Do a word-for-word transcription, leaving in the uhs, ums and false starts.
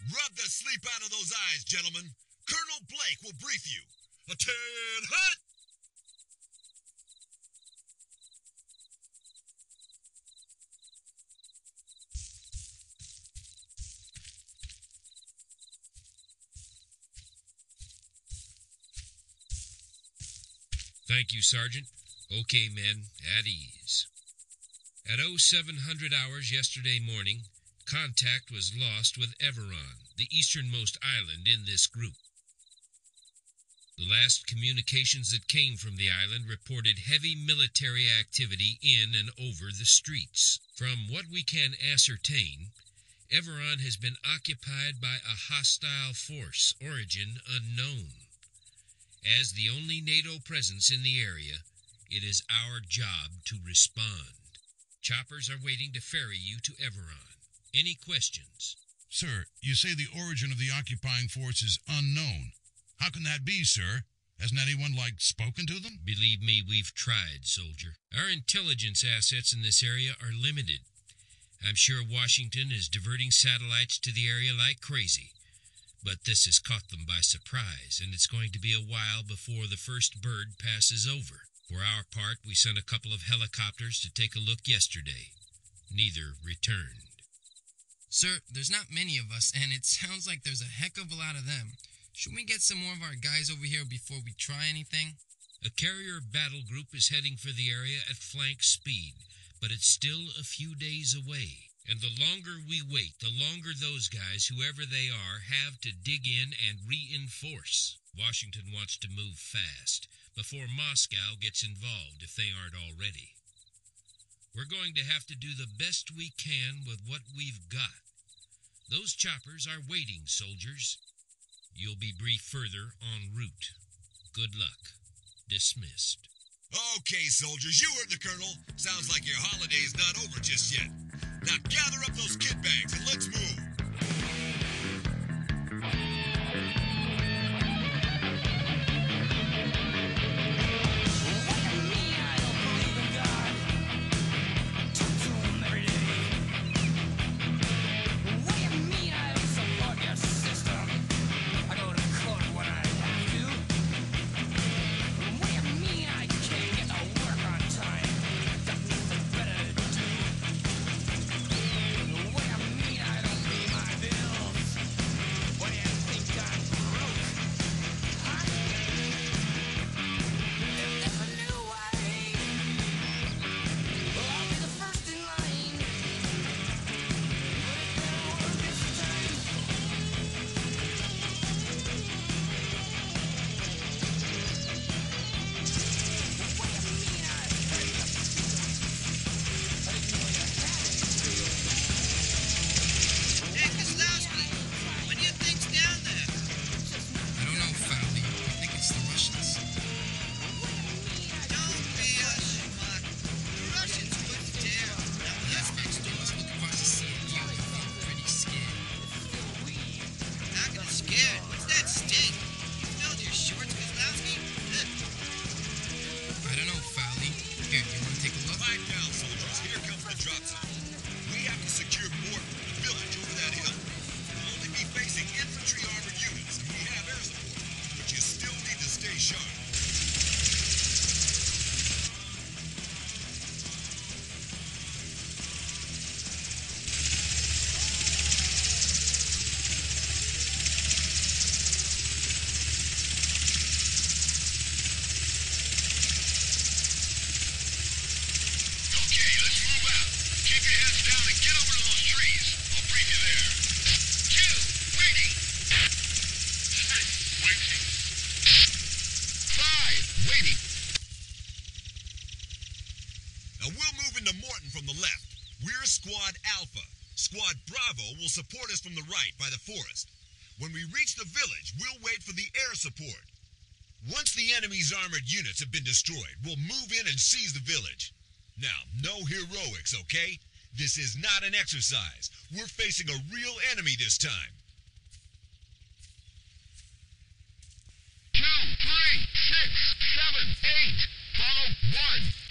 Rub the sleep out of those eyes, gentlemen. Colonel Blake will brief you. Attend hut! Thank you, Sergeant. Okay, men, at ease. At oh seven hundred hours yesterday morning, contact was lost with Everon, the easternmost island in this group. The last communications that came from the island reported heavy military activity in and over the streets. From what we can ascertain, Everon has been occupied by a hostile force, origin unknown. As the only NATO presence in the area, it is our job to respond. Choppers are waiting to ferry you to Everon. Any questions? Sir, you say the origin of the occupying force is unknown. How can that be, sir? Hasn't anyone, like, spoken to them? Believe me, we've tried, soldier. Our intelligence assets in this area are limited. I'm sure Washington is diverting satellites to the area like crazy. But this has caught them by surprise, and it's going to be a while before the first bird passes over. For our part, we sent a couple of helicopters to take a look yesterday. Neither returned. Sir, there's not many of us, and it sounds like there's a heck of a lot of them. Should we get some more of our guys over here before we try anything? A carrier battle group is heading for the area at flank speed, but it's still a few days away. And the longer we wait, the longer those guys, whoever they are, have to dig in and reinforce. Washington wants to move fast, before Moscow gets involved if they aren't already. We're going to have to do the best we can with what we've got. Those choppers are waiting, soldiers. You'll be briefed further en route. Good luck. Dismissed. Okay, soldiers, you heard the colonel. Sounds like your holiday's not over just yet. Now gather up those kit bags and let's move. Squad Alpha. Squad Bravo will support us from the right by the forest. When we reach the village, we'll wait for the air support. Once the enemy's armored units have been destroyed, we'll move in and seize the village. Now, no heroics, okay? This is not an exercise. We're facing a real enemy this time. Two, three, six, seven, eight. Follow one.